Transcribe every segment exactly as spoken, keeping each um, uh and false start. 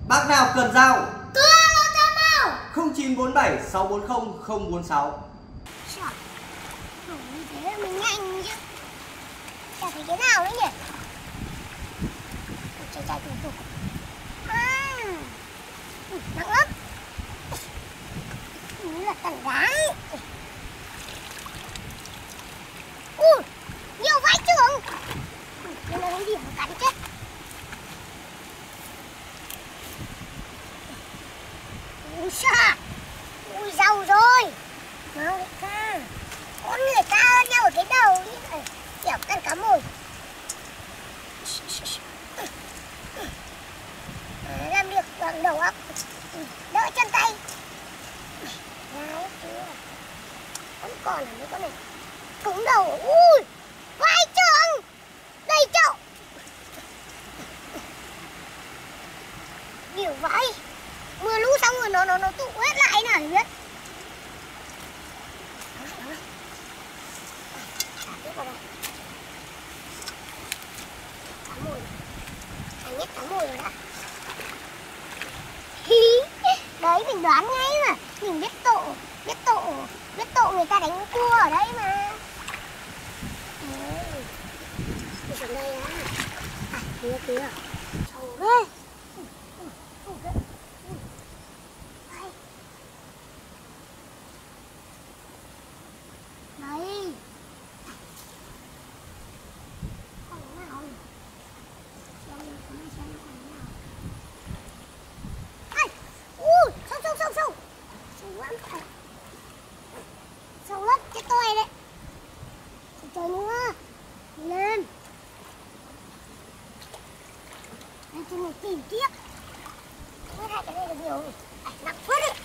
Bác nào cần dao? Cứ alo cho mau. không chín bốn bảy sáu bốn không không bốn sáu. Trời, như thế là mình nhanh chứ. Chả thấy thế nào nữa nhỉ? Chạy chạy tụt tụt. À, nặng lắm. Như là tảng đá. Ui, nhiều vãi chưởng. Đây là cái điểm cắn chết. Ui xa. Ui giàu rồi. Mau đi ca. Con người ta hơn nhau ở cái đầu đi. Kiểu ăn cá mồi. Làm được bằng đầu óc. Đỡ chân tay. Đấy chưa. Vẫn còn là mấy con này. Cứng đầu. Ui, vai trường. Đầy chậu. Nhiều vãi. Mưa lũ xong rồi nó nó nó tụ hết lại nào thì biết. Thả tiếp vào đây. Cá mồi. Anh nhét cá mồi rồi đã. Đấy mình đoán ngay mà. Mình biết tổ. Biết tổ. Biết tổ người ta đánh cua ở đây mà. Đấy. Đi xuống đây á. À, kia kia. Trời ơi. Đấy. Còn cái nào nhỉ? Xem xem xem còn cái nào. Ai. Ui, sâu sâu sâu sâu. Sâu lắm phải. Sâu lắm, cái tôi đấy. Trời trời nữa. Đi lên. Đây cho mình tìm tiếp. Mới hai cái này là nhiều. À, nặng phết đấy.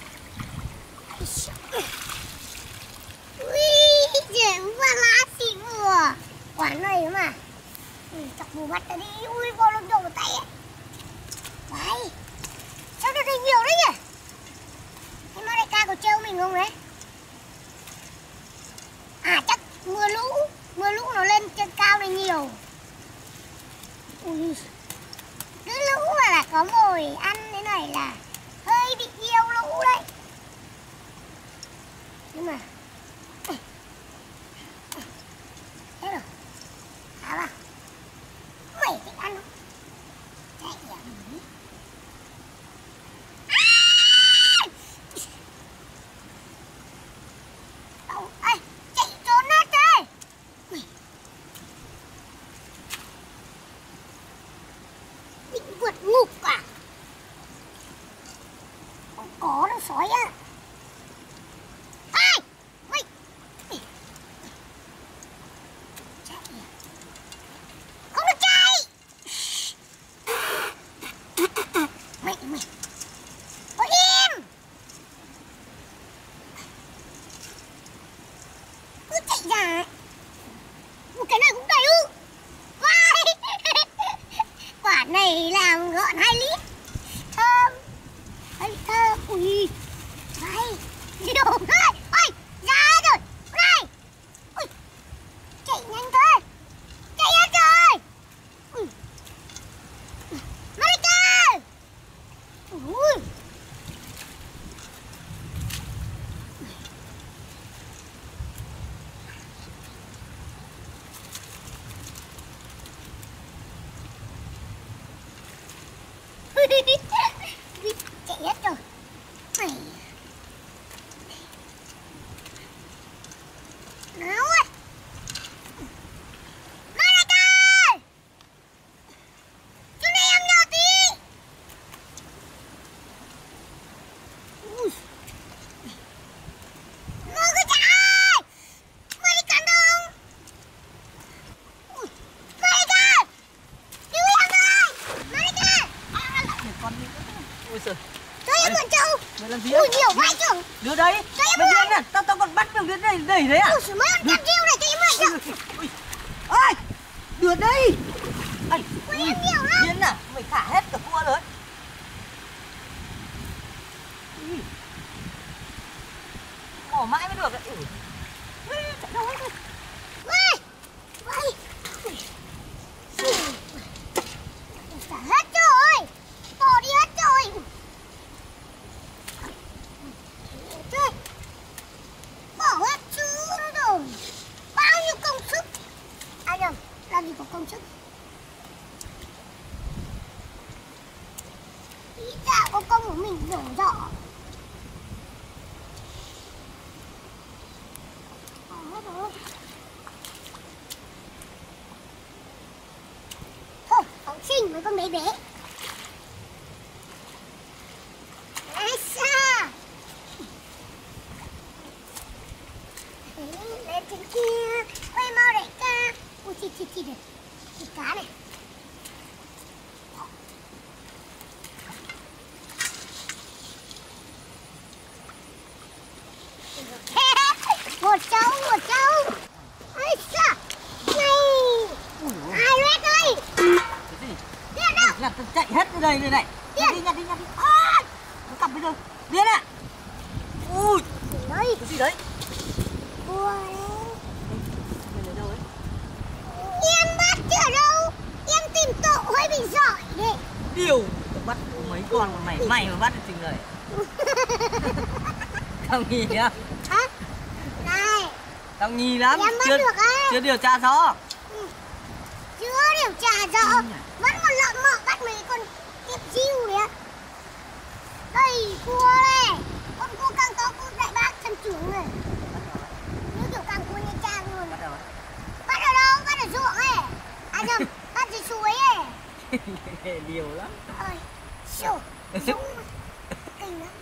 Ui, trời qua lá xịn vừa. Quán này mà. Ui, chọc mù mắt ra đi. Ui, vô lông đầu vào tay ấy. Đấy. Sao được thấy nhiều đấy nhỉ? Thế mà đại ca có trêu mình không đấy? À chắc mưa lũ. Mưa lũ nó lên trên cao này nhiều. Ui. Cứ lũ mà là có mồi ăn thế này là hơi bị nhiều lũ đấy. Nhưng mà thế rồi. Thả vào. Mày thích ăn không? Chạy à mình. Đâu, ê, chạy trốn hết đây. Định vượt ngục à? Không có đâu sói á. Ai? Mày. Chạy à? Không được chạy. Mày mày. Ôi im. Cứ chạy ra. Một cái này cũng đầy ư. Vai. Quả này làm gọn hai lít. Thơm. Thấy thơm. Ui. Vai. Nhiều thôi. Ôi. Ra rồi. Này. Ui. Chạy nhanh thôi. Chạy hết rồi. Ui. Marika. Ui. Chạy hết rồi. Mày. Nào ơi. Marika. Chỗ này em nhờ tí. Ui. Nó cứ chạy. Mày đi cắn không? Ui. Marika. Cứu em ơi. Marika. À, lại một con nữa. Ui giời. Cho em mượn trâu. Mày làm gì? Ui nhiều vãi chưởng. Đưa đây. Cho em Mày mượn. điên à? Tao tao còn bắt được đến đây đẩy đấy à? Ui giời, mấy con cam riêu này cho em mượn chứ. Ui. Ôi. Đưa đây. Ai. Ui em nhiều lắm. Điên à? Mày thả hết cả cua rồi. Ui. Mỏ mãi mới được đấy. Ừ. Chạy đâu hết rồi. Vai. Vai. Xả hết rồi. Bỏ đi hết rồi. ra có công của mình đổ rõ. Thôi, phóng sinh với con bé bé. Ây xa. Lên trên kia, quay mau đại ca. Ui, thịt thịt thịt này, thịt cá này. Một trâu, một trâu. Ây xa. Này. Ai lết ơi. Cái gì? Điên đâu? Nhặt chạy hết từ đây đây này. Điên. Nhặt đi, nhặt đi, nhặt đi. À, nó cặp bây giờ. Điên ạ. Ui, Đấy. cái gì đấy? Cua đấy. Mày lấy đâu ấy? Em bắt chứ ở đâu. Em tìm tội hơi bị giỏi đấy. Điều, bắt mấy con mà mày, mày mà bắt được chừng này. Tao nghi nhá. Hả? Này. Tao nghi lắm. Em bắt chưa, được ấy. chưa điều tra rõ. Ừ. Chưa điều tra rõ. Ừ. Vẫn còn lợn mọ bắt mấy con tiếp chiêu đấy. Đây, cua đây. Con cua càng to cua đại bác chân trưởng này. Như kiểu càng cua Nha Trang luôn. Bắt đầu. Bắt ở đâu? Bắt ở ruộng ấy. À nhầm, bắt dưới suối ấy. Điều lắm. Ôi, siêu, dũng. Kinh lắm.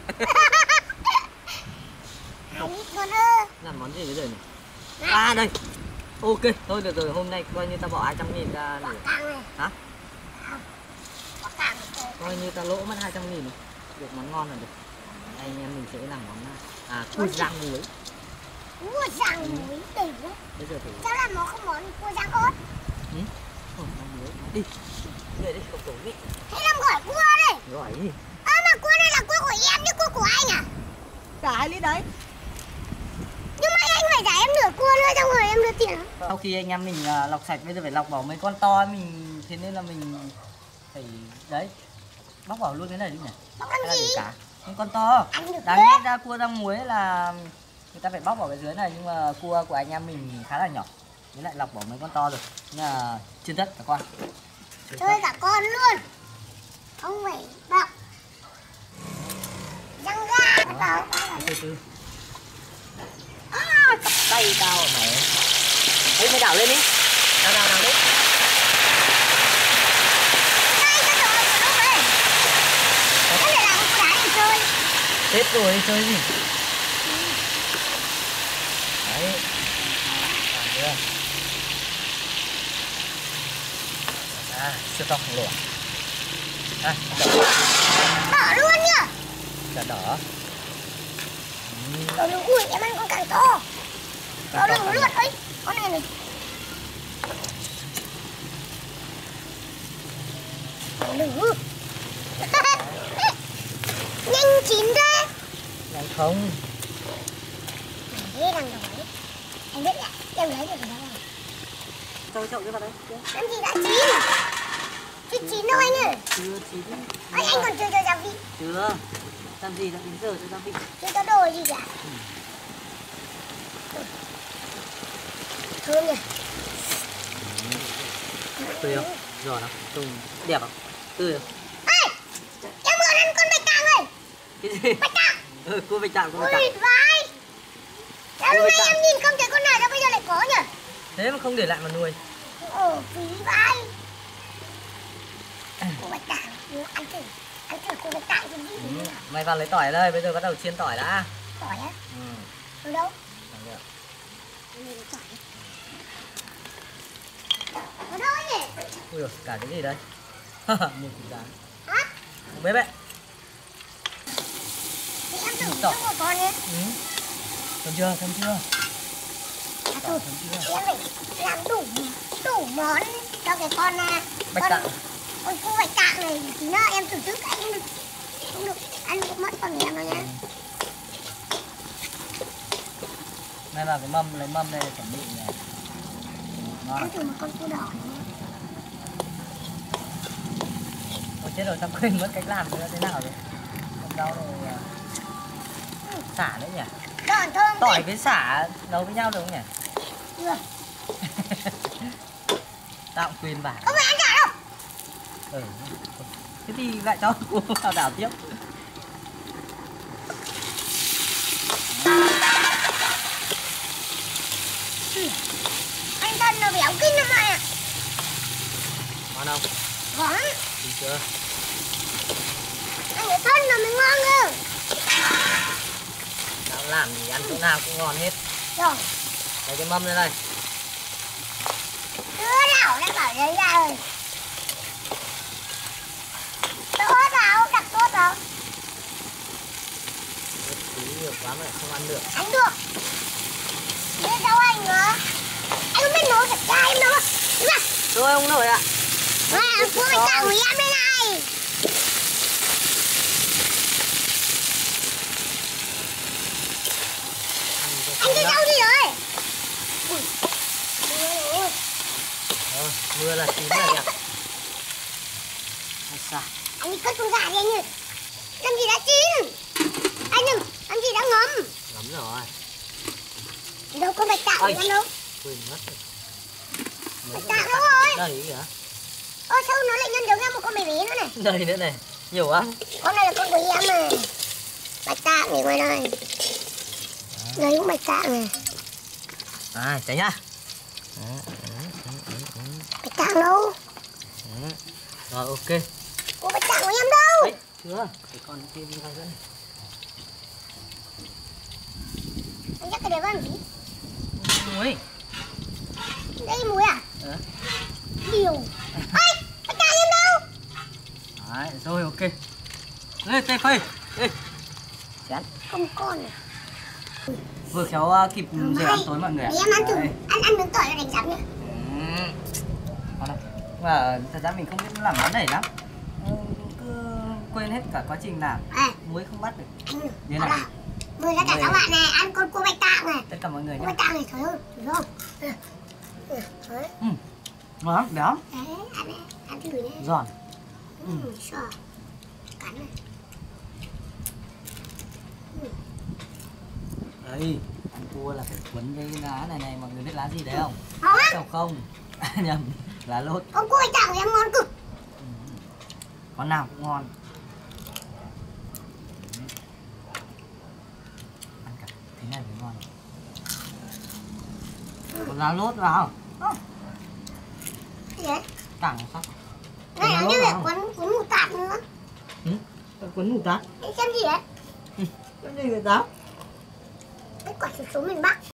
Hai lít con ơ. Làm món gì bây giờ nhỉ? À đây. Ok, thôi được rồi, hôm nay coi như tao bỏ hai trăm nghìn ra Quả để... càng này. Hả? Quả càng này. Coi như tao lỗ mất hai trăm nghìn. Được món ngon là được. Anh em mình sẽ làm món à cua rang muối. Cua rang muối tỉnh đấy. Bây giờ thử. Cháu làm món không món cua rang ớt. Ừ? Ôi, rang muối. Đi. Về đi, không tổ đi. Thế làm gỏi cua đây. Gọi đi. Ơ mà cua này là cua của em chứ cua của anh à? Cả hai lít đấy. Nhưng mà anh phải trả em nửa cua nữa xong rồi em đưa tiền. Sau khi anh em mình à, lọc sạch, bây giờ phải lọc bỏ mấy con to mình, thế nên là mình phải đấy bóc bỏ luôn cái này đi nhỉ. Bóc làm Hay là gì? để cả những con to. Ăn được Đáng đấy. lẽ ra cua rang muối là người ta phải bóc bỏ cái dưới này, nhưng mà cua của anh em mình khá là nhỏ, với lại lọc bỏ mấy con to rồi, nên là chiên tất cả con. Chơi cả con luôn. Không phải bọc. Răng ra vào. Từ từ. À, cặp tay tao mày. Đấy, mày đảo lên đi. Đảo đảo đảo đi. Đây, cái đồ của lúc này. Cái này là con đá để chơi. Tết rồi đi chơi gì? Đấy. Làm chưa? À, chưa to khổng lồ. À, đỏ. Đỏ luôn nhá. Chả đỏ. Đồ đường ui em ăn con càng to. Đồ đường lượt ấy. Con này này. Đồ đường. Nhanh chín thế. Nhanh không? Thế đang đói. Anh biết ạ, em lấy được rồi đâu. Cho cái chậu cái vào đây. Làm gì đã chín. Chứ chín đâu anh ơi. Chưa chín. Anh, anh còn chưa cho gia vị. Chưa. Làm gì đã đến giờ cho gia vị. Chưa cho đồ gì cả. Ừ. Thơm nhỉ. Tươi không? Giòn không? Trông đẹp không? Tươi không? Ê, em vừa ăn con bạch tạng ơi. Cái gì? Bạch tạng. Ừ, cua bạch tạng, cua bạch Ui tạng. vãi. Đã lúc Cua bạch nãy tạng. em nhìn không thấy con nào, sao bây giờ lại có nhỉ? Thế mà không để lại mà nuôi. Ồ, phí vãi. Cua bạch tạng, ăn thử. Ăn thử cua bạch tạng cái gì Ừ. nhỉ? Mày vào lấy tỏi ở đây, bây giờ bắt đầu chiên tỏi đã. Tỏi á? Ừ. Ở đâu? Làm được. Mình tỏi. Ở đâu anh nhỉ? Ui dồi, cả cái gì đây? Một củ rán. Hả? Không biết đấy. Thì em thử Một một tỏi. chút của con nhé. Ừ. Thơm chưa? Thơm chưa? À, Tỏi thôi, thơm chưa? em phải làm đủ đủ món cho cái con à, Bạch con, tạng. con cua bạch tạng này tí nữa em thử trước anh không được không được ăn cũng mất phần em đâu nhá. Đây là cái mâm, lấy mâm đây để chuẩn bị này. Ngon. Ăn thử một con cua đỏ này. Ôi chết rồi, tao quên mất cách làm nữa thế nào rồi. Con rau này Ừ, xả nữa nhỉ? giòn thơm Tỏi thế. với xả nấu với nhau được không nhỉ? Chưa. Tao cũng quên bà. Không phải ăn chả đâu. Ừ. Thế thì lại cho cua vào đảo tiếp. Anh thân nó béo kinh lắm mày ạ. Ngon không? Ngon. Được chưa? Anh cái thân nó mới ngon cơ. Nào làm gì ăn chỗ nào cũng ngon hết. Rồi. Lấy cái mâm lên đây. Đưa đảo lại bảo lấy ra rồi. Tốt đâu, đặt tốt đâu. Tí nhiều quá mà lại không ăn được. Ăn được. Đưa đâu anh nữa. Anh không biết nấu thật ra em đâu. Đúng không? Thôi ông nổi ạ. Này, ăn cua bạch tạng của em đây này. Anh đi đâu đi rồi? Ui. Ui. Ờ, mưa là chín rồi kìa. Sao? Anh đi cất con gà đi anh ơi. Làm gì đã chín? Anh đừng, làm gì đã ngấm? Ngấm rồi. Đâu có bạch tạng của em đâu. Quên mất rồi. Bạch tạng đâu rồi? Đây kìa. Ơ sao nó lại nhân giống ra một con bé bé nữa này? Đây nữa này. Nhiều lắm. Con này là con của em mà. Bạch tạng này ngoài đây. Đây cũng bạch tạng này. À, chạy nhá. Bạch tạng đâu? Rồi ok. Cô bạch tạng của em đâu? Đấy, chưa. Để con kia đi vào nữa này. Anh chắc cái đấy vào làm gì? Muối. Đây muối à? Ờ. Điều. Ây, bạch tạng em đâu? Đấy, rồi ok. Lên tay phơi. Ê. Chán. Không con à? Vừa khéo uh, kịp giờ ăn tối mọi người ạ. Để em ăn thử. Đây. Ăn ăn miếng tỏi cho đánh giấm nhá. Ừ. Ngon không? Mà thật ra mình không biết làm món này lắm. Ừ, cứ quên hết cả quá trình làm. À, Muối không bắt được. anh Như đó nào? là mời tất cả các bạn này ăn con cua bạch tạng này. Tất cả mọi người Cua nhé. bạch tạng này thấy không? Thấy không? Ừ. Ừ, đấy. Ừ. Ngon lắm, béo. Đấy, ăn này, ăn thử này. Giòn. Ừ, sợ. Cắn này. Đây, ăn cua là phải cuốn cái lá này này, mọi người biết lá gì đấy không? Ngon lắm. Không không. Nhầm, lá lốt. Con cua bạch tạng của em ngon cực. Ừ. Con nào cũng ngon. Ăn cả thế này mới ngon. Còn lá lốt vào. Cái gì đấy? Cẳng sao? Này nó như là cuốn cuốn mù tạt nữa. Ừ? Cuốn mù tát. Anh xem gì đấy? Cái gì vậy táo? Cái quả xấu xấu miền Bắc.